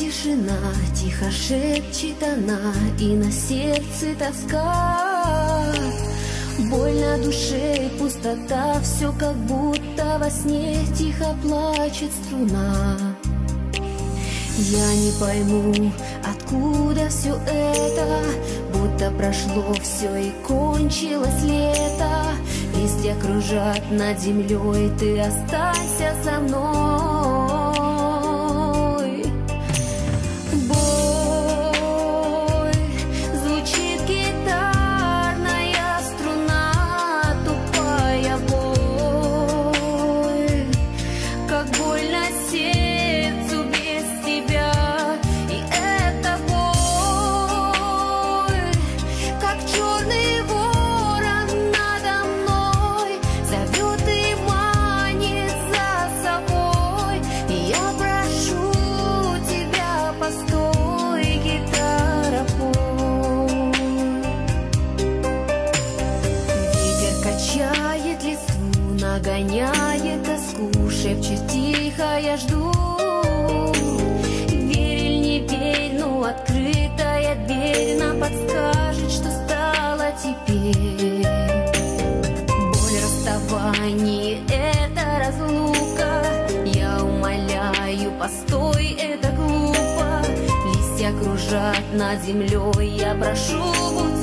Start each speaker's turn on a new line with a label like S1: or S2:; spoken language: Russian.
S1: тишина, тихо шепчет она, и на сердце тоска. Боль на душе, пустота, все как будто во сне тихо плачет струна. Я не пойму, откуда все это, будто прошло все и кончилось лето. Листья кружат над землей, ты останься со мной. Боль, звучит гитарная струна, тупая боль, как больно сердцу без тебя. И эта боль, как черный ворон надо мной, зовет и манит за собой. И я прошу тебя, постой, гитара, пой. Ветер качает листву, нагоняет тоску, шепчет тихо, я жду. Верь или не верь, но открытая дверь нам подскажет, что стало теперь. Боль расставания — это разлука. Я умоляю, постой, это глупо. Листья кружат над землей, я прошу, будь